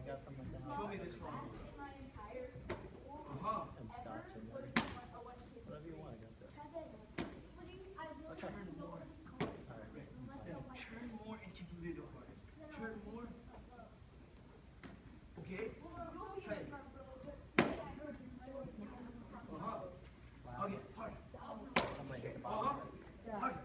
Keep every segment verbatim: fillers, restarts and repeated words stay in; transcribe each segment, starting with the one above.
got some of that. Show me this one. Uh-huh. And scotch and everything. Whatever you want, I got that. Turn more. Alright. Now turn more and keep a little harder. Turn more. Okay? Try it. Uh-huh. Okay, harder. Somebody hit the Uh-huh. bottom. Harder.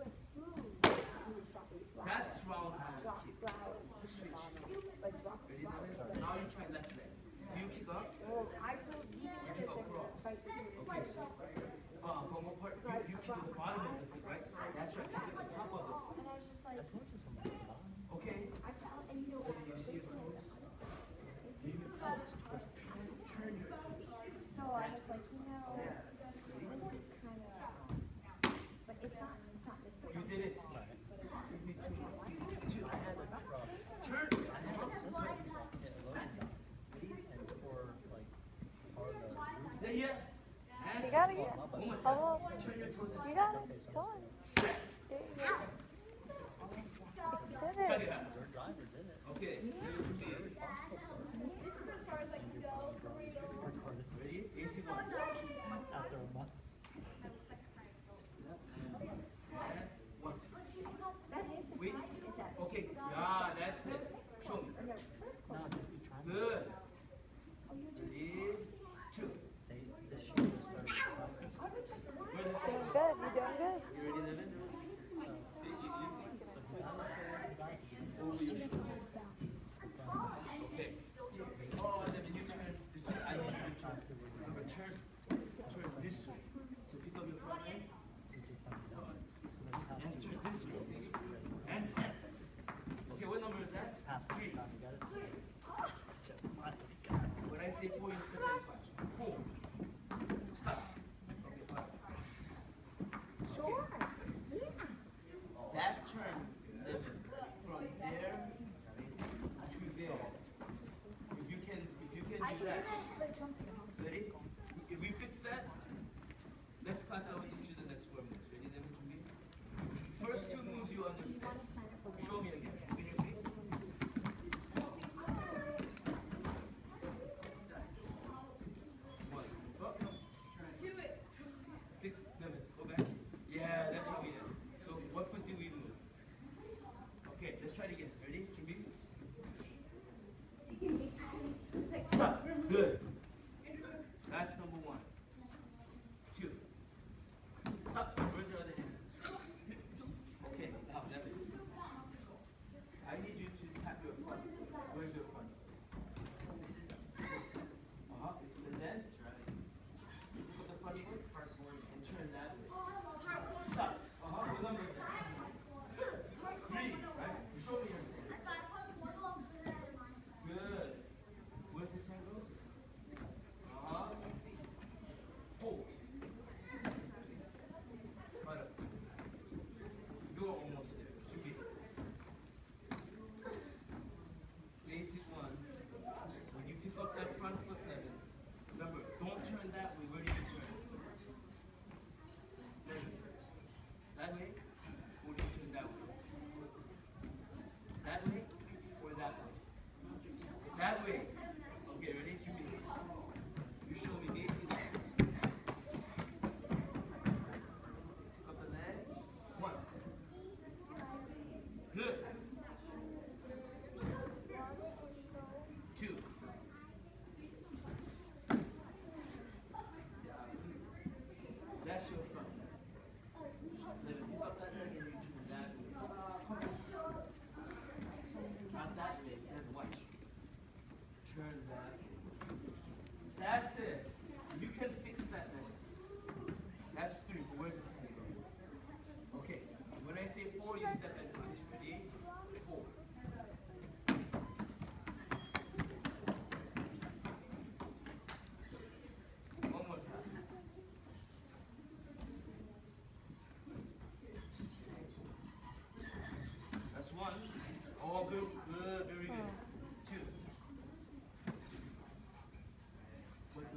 That's roundhouse kick. Switch. Ready, Neven? Now you try left leg. You kick up. You kick across. Okay. Uh, one more part. You, you kick at the bottom of the foot, right? That's right. Kick at the top of the foot. I told you somebody hit the bottom. Okay. You see your toes? Leave your toes twist. Turn your toes. So I was like, you know, this is kind of, but it's not, it's not necessarily. You did it. Right. Give me two. Two. I had a truck. Turn. I had a scissor hit loaded and for like part of the roof. There, yeah. That's You got it, yeah. one more time. Almost. Turn your toes and You set. got it. Okay, so Come on. Set. There you go. You did Check it. it out. your driver did it. Okay. Here to be. This is as far as I can go for real. Recorded Ready? A C one. after a month. Step and one. That is the Wait. time, is that? Okay. Yeah, that's it. Show me. Your first No, one. did you try that? Good. Oh, you do. Ready? Two. They, this year they started truckers. I was like, what? Where's the Doing second? good. You're doing good. You ready, Neven? So he got it. He got it. Over your shoulder. Okay. Oh, Neven, you turn this way. I need you to turn. Remember, turn. Turn this way. So pick up your front leg. He just had to do it. This, this, and turn this way. This way. And step. Okay, what number is that? Half the Three. time you got it. When I say four, you step and punch. Four. Stop. Okay, five. Sure. Yeah. That turn, Neven, from there to there. If you can, if you can I do can that. play jumping. Ready? If we fix that, next class I will teach you the next four moves. Ready, Neven, to me? First two moves you understand. Show me again. Spin your feet. One. Up. Do it. Pick, Neven, go back. Yeah, that's what we did. So what foot do we move? Okay, let's try it again. Ready? Jimmy? Stop. Good. That's number one. Two. Stop. Where's your other hand? Okay, now Neven. I need you to tap your front. Where's your front? This is uh-huh. And then put the front foot and turn that way. Stop. Uh-huh. What number is that? Three, right? You show me your stance. Good. Where's this hand go? Uh-huh. Four. Right up. You're almost there. Should be. Basic one. When you pick up that front foot, Neven, remember, don't turn that way. Where do you turn? Neven. That way, or do you turn that way? That way, or that way? That way. Okay, ready? Jimmy. You show me basic. Pick up the leg. One. Good. Two. That's your front. Neven, pick up that leg and you turn that way. Not that way, then watch. Turn that way. That's it. You can fix that leg. That's three. Where's the second go? Okay. When I say four, you step and punch. Ready? Four. One more time. That's one. All good. Good. Very good. Two. What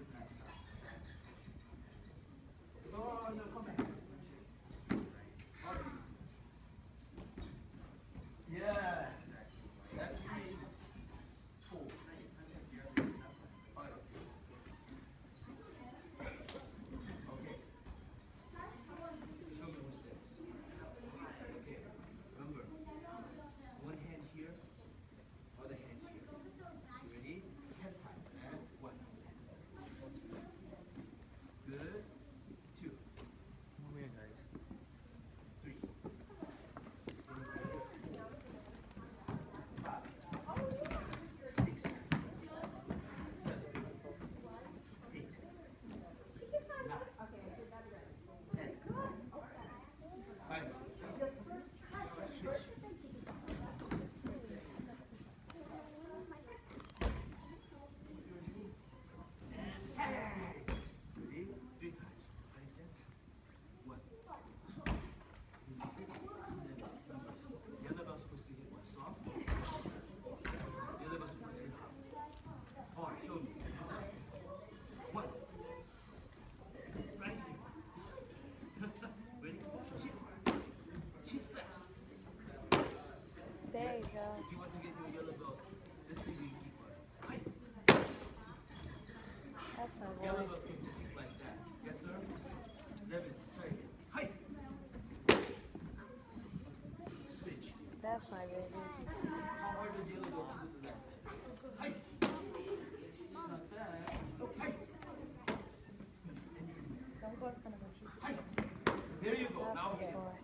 That's my baby. How hard does yellow go to do that? Hi. It's not bad. Hi. Don't go in front of her. She's Hi. There you go. That's Now the hit. boy.